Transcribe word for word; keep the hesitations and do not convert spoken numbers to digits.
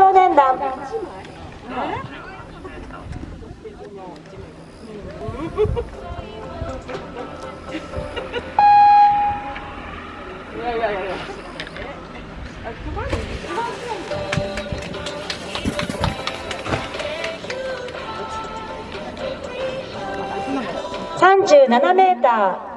少年団。さんじゅうななメーター